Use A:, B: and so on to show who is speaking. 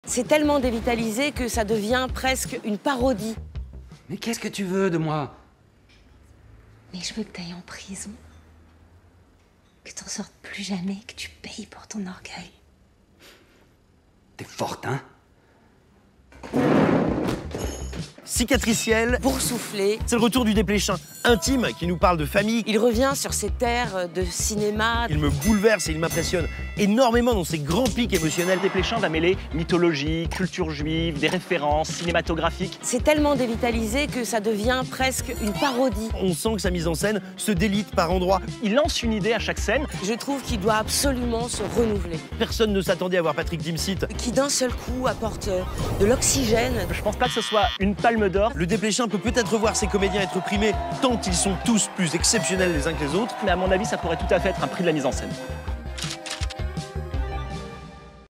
A: C'est tellement dévitalisé que ça devient presque une parodie.
B: Mais qu'est-ce que tu veux de moi?
C: Mais je veux que t'ailles en prison. Que t'en sortes plus jamais, que tu payes pour ton orgueil.
B: T'es forte, hein?
D: Cicatriciel,
A: Boursouflé,
D: c'est le retour du Desplechin, intime, qui nous parle de famille.
A: il revient sur ses terres de cinéma.
D: Il me bouleverse et il m'impressionne énormément dans ses grands pics émotionnels.
E: Desplechin va mêler mythologie, culture juive, des références cinématographiques.
A: C'est tellement dévitalisé que ça devient presque une parodie.
D: On sent que sa mise en scène se délite par endroits.
E: Il lance une idée à chaque scène.
A: Je trouve qu'il doit absolument se renouveler.
D: Personne ne s'attendait à voir Patrick Dempsey.
A: Qui d'un seul coup apporte de l'oxygène.
E: Je pense pas que ce soit une palme d'or,
D: Le Desplechin peut peut-être voir ses comédiens être primés tant ils sont tous plus exceptionnels les uns que les autres.
E: mais à mon avis, ça pourrait tout à fait être un prix de la mise en scène.